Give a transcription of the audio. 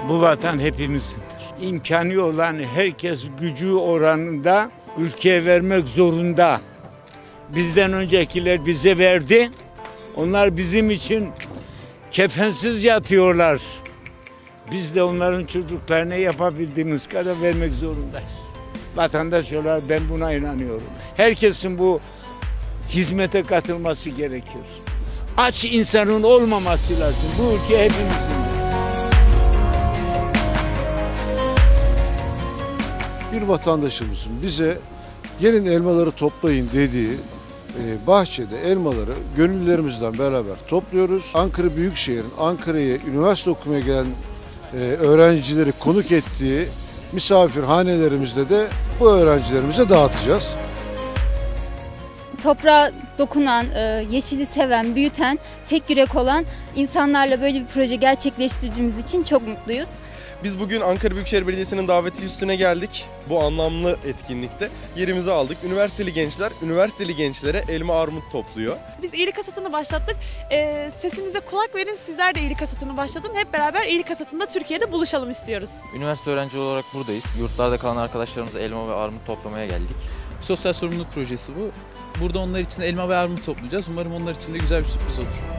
Bu vatan hepimizindir. İmkanı olan herkes gücü oranında ülkeye vermek zorunda. Bizden öncekiler bize verdi. Onlar bizim için kefensiz yatıyorlar. Biz de onların çocuklarına yapabildiğimiz kadar vermek zorundayız. Vatandaş olarak ben buna inanıyorum. Herkesin bu hizmete katılması gerekir. Aç insanın olmaması lazım. Bu ülke hepimizin. Bir vatandaşımızın bize gelin elmaları toplayın dediği bahçede elmaları gönüllülerimizle beraber topluyoruz. Ankara Büyükşehir'in Ankara'ya üniversite okumaya gelen öğrencileri konuk ettiği misafirhanelerimizde de bu öğrencilerimize dağıtacağız. Toprağa dokunan, yeşili seven, büyüten, tek yürek olan insanlarla böyle bir proje gerçekleştirdiğimiz için çok mutluyuz. Biz bugün Ankara Büyükşehir Belediyesi'nin daveti üstüne geldik. Bu anlamlı etkinlikte yerimizi aldık. Üniversiteli gençler, üniversiteli gençlere elma armut topluyor. Biz iyilik hasatını başlattık. Sesimize kulak verin, sizler de iyilik hasatını başlatın. Hep beraber iyilik hasatında Türkiye'de buluşalım istiyoruz. Üniversite öğrenci olarak buradayız. Yurtlarda kalan arkadaşlarımıza elma ve armut toplamaya geldik. Sosyal sorumluluk projesi bu. Burada onlar için elma ve armut toplayacağız. Umarım onlar için de güzel bir sürpriz olur.